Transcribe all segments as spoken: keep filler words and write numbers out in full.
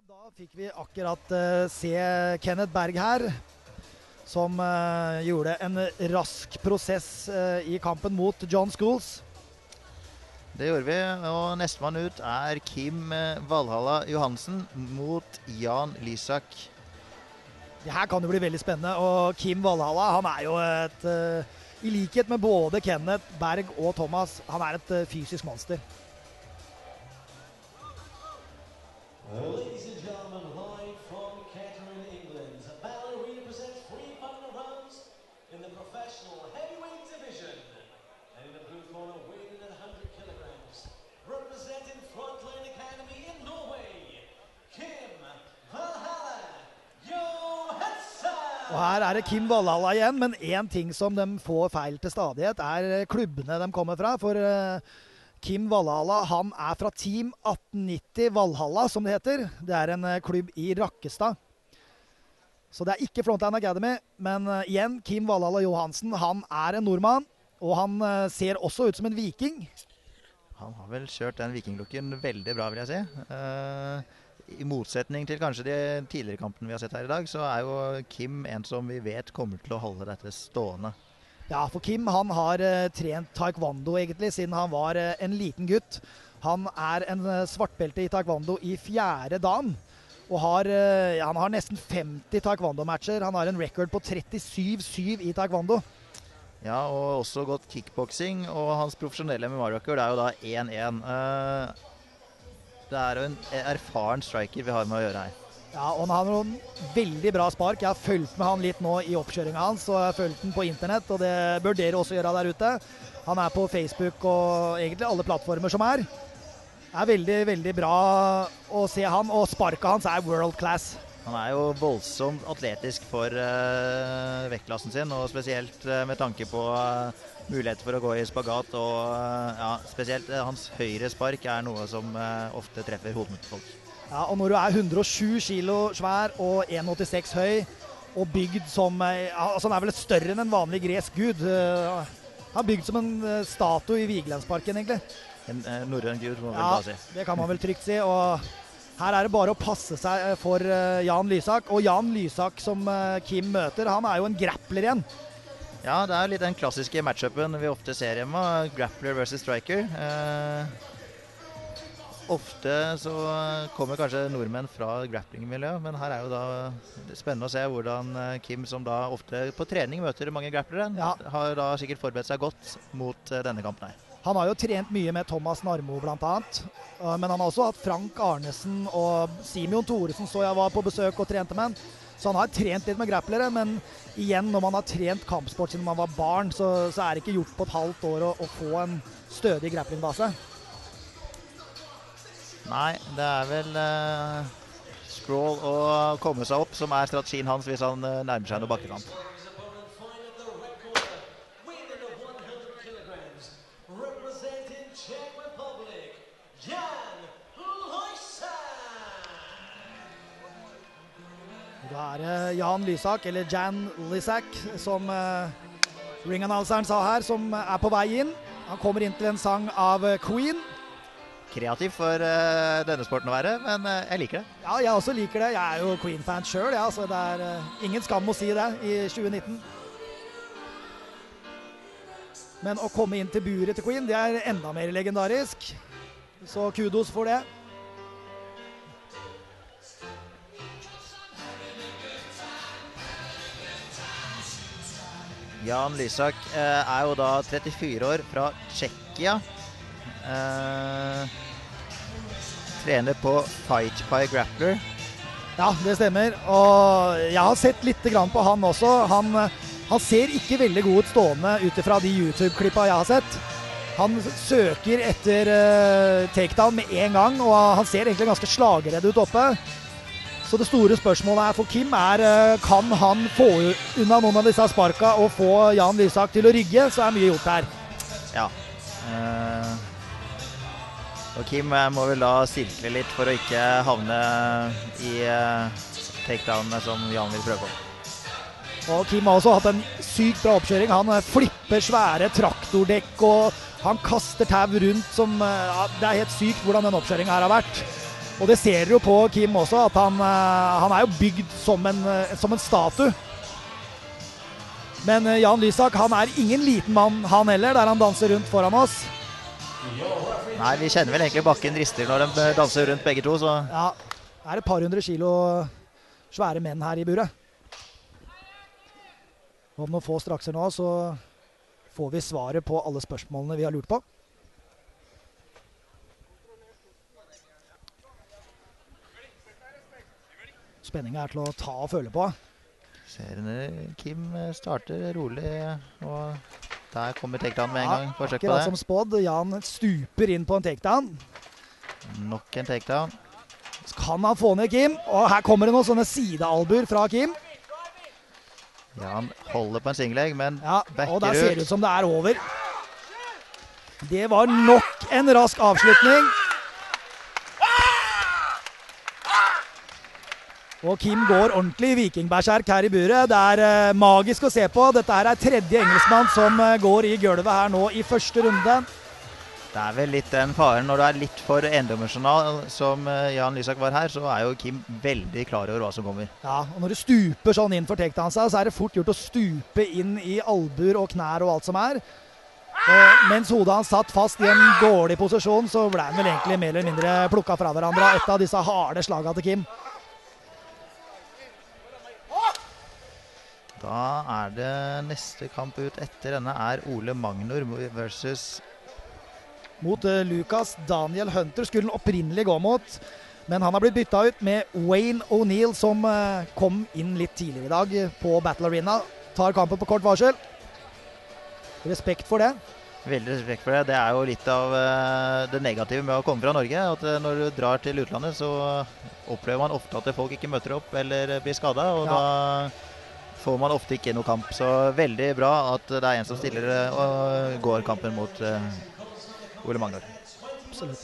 Da fikk vi akkurat uh, se Kenneth Berg her, som uh, gjorde en rask prosess uh, i kampen mot John Scholes. Det gjorde vi, og nestemann ut er Kim Valhalla Johansen mot Jan Lysak. Det her kan jo bli veldig spennende, og Kim Valhalla, han er jo et, uh, i likhet med både Kenneth Berg og Thomas, han er et uh, fysisk monster. Ladies and gentlemen, live from Kettering, England, Ballerina presents three final rounds in the professional heavyweight division. And in the blue corner, weighing in one hundred kilograms, representing Frontline Academy in Norway, Kim Valhalla Johansen! Og her er det Kim Valhalla igjen, men en ting som de får feil til stadighet er klubbene de kommer fra, for uh, Kim Valhalla, han er fra Team atten nitti Valhalla, som det heter. Det er en uh, klubb i Rakkestad. Så det er ikke Frontline Academy, men uh, igjen, Kim Valhalla Johansen, han er en nordmann, og han uh, ser også ut som en viking. Han har vel kjørt den vikinglukken veldig bra, vil jeg si. Uh, I motsetning til kanskje de tidligere kampene vi har sett her i dag, så er jo Kim en som vi vet kommer til å holde dette stående. Ja, for Kim han har uh, trent taekwondo egentlig, siden han var uh, en liten gutt. Han er en uh, svartbelte i taekwondo i fjerde dan, og har, uh, ja, han har nesten femti taekwondo-matcher. Han har en record på trettisju syv i taekwondo. Ja, og også gått kickboxing, og hans profesjonelle M M A-record er jo da én én. Uh, det er jo en erfaren striker vi har med å gjøre her. Ja, og han har noen veldig bra spark. Jeg har følt med han litt nå i oppkjøringen hans, og jeg har følt den på internett, og det bør dere også gjøre der ute. Han er på Facebook og egentlig alle plattformer som er. Det er veldig, veldig bra å se han, og sparket hans er world class. Han er jo voldsomt atletisk for uh, vektklassen sin, og spesielt uh, med tanke på uh, mulighet for å gå i spagat, og uh, ja, spesielt uh, hans høyre spark er noe som uh, ofte treffer hodene til folk. Ja, og når du er hundre og sju kilo svær og en komma åttiseks høy, og bygd som, altså han er vel større enn en vanlig gresk gud. Han er bygd som en statue i Vigelandsparken, egentlig. En uh, norrøn gud, må man ja, vel da si. Det kan man vel trygt si, og her er det bare å passe seg for uh, Jan Lysak. Og Jan Lysak som uh, Kim møter, han er jo en grappler igjen. Ja, det er litt den klassiske matchupen vi ofte ser hjemme, grappler versus striker. Uh, Ofte så kommer kanskje nordmenn fra grappling-miljøet, men her er jo da spennende å se hvordan Kim, som da ofte på trening møter mange grapplere, ja. har da sikkert forberedt seg godt mot denne kampen her. Han har jo trent mye med Thomas Narmo blant annet, men han har også hatt Frank Arnesen og Simeon Thoresen, så jeg var på besøk og trente med han. Så han har trent litt med grapplere, men igjen, når man har trent kampsport siden man var barn, så, så er det ikke gjort på et halvt år å, å få en stødig grapplingbase. Nei, det er vel uh, scroll å komme seg opp som er strategien hans hvis han uh, nærmer seg noe bakkekamp. Da er det Jan Lysak, eller Jan Lysak, som uh, ringannonseren sa her, som er på vei inn. Han kommer inn til en sang av uh, Queen. Kreativ for uh, denne sporten å være, men uh, jeg liker det. Ja, jeg også liker det. Jeg er jo Queen-fan selv, ja, så det er uh, ingen skam å si det i tjue nitten. Men å komme inn til buret til Queen, det er enda mer legendarisk. Så kudos for det. Jan Lysak uh, er jo da trettifire år fra Tsjekkia. Uh, trener på Fight Pie Grappler. Ja, det stemmer. Og jeg har sett litt grann på han også. Han, han ser ikke veldig god ut stående utifra de YouTube-klippa jeg har sett. Han søker etter uh, takedown med en gang, og han ser egentlig ganske slageredd ut oppe. Så det store spørsmålet her for Kim er, uh, kan han få unna noen av disse sparka og få Jan Lysak til å rygge, så er mye gjort her. Ja. Uh... Og Kim må vel da sirkle litt for å ikke havne i uh, takedownene som Jan vil prøve på. Og Kim har også hatt en sykt bra oppkjøring. Han flipper svære traktordekk, og han kaster tau rundt som uh, ja, det er helt sykt hvordan den oppkjøringen her har vært. Og det ser dere jo på Kim også, at han, han er jo bygd som en, som en statue. Men Jan Lysak, han er ingen liten mann han heller, der han danser rundt foran oss. Nei, vi kjenner vel egentlig bakken rister når de danser rundt begge to, så... Ja, det er et par hundre kilo svære menn her i buret. Om noen få strakser nå, så får vi svaret på alle spørsmålene vi har lurt på. Spenningen er til å ta og føle på. Ser Kim starter rolig, og der kommer takedown med en gang. Forsøk på akkurat det. som spådd. Jan stuper inn på en takedown. Nok en takedown. Så kan han få ned Kim, og her kommer det noen sånne sidealbuer fra Kim. Ja, han holder på en singleg, men Ja, backer og der ser det ut. ut som det er over. Det var nok en rask avslutning. Og Kim går ordentlig vikingberserk her i buret. Det er eh, magisk å se på. Dette her er tredje engelskmann som eh, går i gulvet her nå i første runde. Det er vel litt den faren når du er litt for endimensjonal, som eh, Jan Lysak var her, så er jo Kim veldig klar over hva som kommer. Ja, og når du stuper sånn inn for takedownsa, så er det fort gjort å stupe inn i albuer og knær og alt som er. Og mens hodet hans satt fast i en dårlig posisjon, så ble han vel egentlig mer eller mindre plukket fra hverandre av et av disse harde slagene til Kim. Da er det neste kamp ut etter denne er Ole Magnor versus Mot uh, Lucas Daniel Hunter skulle han opprinnelig gå mot, men han har blitt byttet ut med Wayne O'Neill, som uh, kom inn litt tidligere i dag på Battle Arena. Tar kampen på kort varsel. Respekt for det. Veldig respekt for det. Det er jo litt av uh, det negative med å komme fra Norge, at uh, når du drar til utlandet, så opplever man ofte at folk ikke møter opp eller blir skadet, og Ja. da får man ofte ikke noe kamp. Så veldig bra at det er en som stiller uh, og går kampen mot uh, Ole Magnor. Absolutt.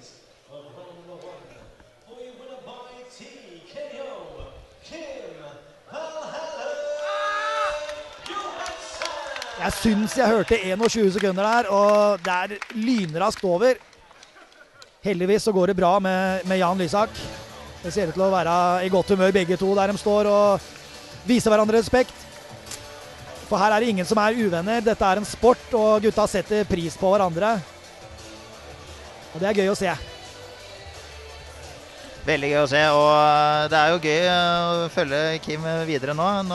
Jeg synes jeg hørte tjueen sekunder der, og det er lynraskt over. Heldigvis så går det bra med, med Jan Lysak. Det ser ut til å være i godt humør begge to der de står og viser hverandre respekt. For her er det ingen som er uvenner. Dette er en sport, og gutta setter pris på hverandre. Og det er gøy å se. Veldig gøy å se, og det er jo gøy å følge Kim videre nå. Nå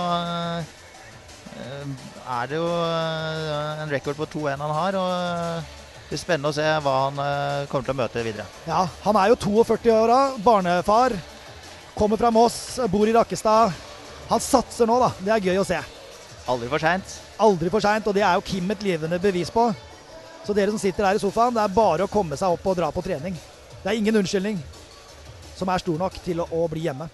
er det jo en rekord på to én han har, og det blir spennende å se hva han kommer til å møte videre. Ja, han er jo førti-to åra, barnefar, kommer fra Moss, bor i Rakkestad. Han satser nå da, det er gøy å se. Aldri for sent. Aldri for sent, og det er jo Kim et levende bevis på. Så dere som sitter her i sofaen, det er bare å komme seg opp og dra på trening. Det er ingen unnskyldning som er stor nok til å, å bli hjemme.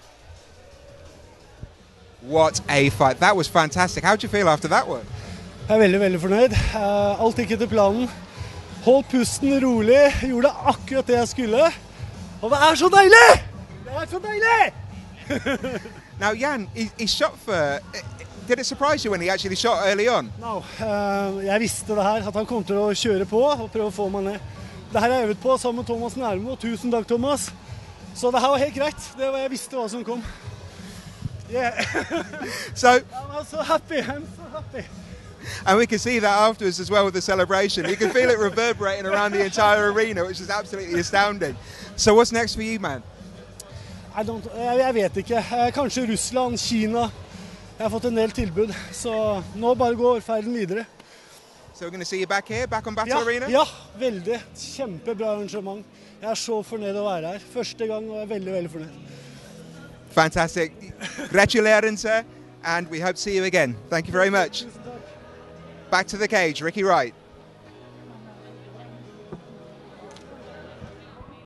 What a fight. That was fantastic. How do you feel after that one? Jeg er veldig, veldig fornøyd. Uh, alt gikk etter planen. Holdt pusten rolig, gjorde akkurat det jeg skulle. Og det er så deilig! Det er så deilig! Now, Jan, he, he shot for... Did it surprise you when he actually shot early on? No, uh, jeg visste det her, at han kom til å kjøre på og prøve å få meg ned. Det her har jeg øvet på sammen med Thomas Nærmo. Tusen takk, Thomas. Så det her var helt greit. Det var, jeg visste hva som kom. Yeah. So, I'm so happy, I'm so happy. and we can see that afterwards as well with the celebration. You can feel it reverberating around the entire arena, which is absolutely astounding. So what's next for you, man? I don't, jeg, jeg vet ikke. Eh, Kanskje Russland, Kina. Jeg har fått en del tilbud, så nå bare går ferden videre. So we're going to see you back here, back on Battle Ja, Arena? ja, veldig. Kjempebra arrangement. Jeg er så fornøyd å være her. Første gang, og jeg er veldig, veldig fornøyd. Fantastic. Gratulations, and we hope to see you again. Thank you very much. Back to the cage, Ricky Wright.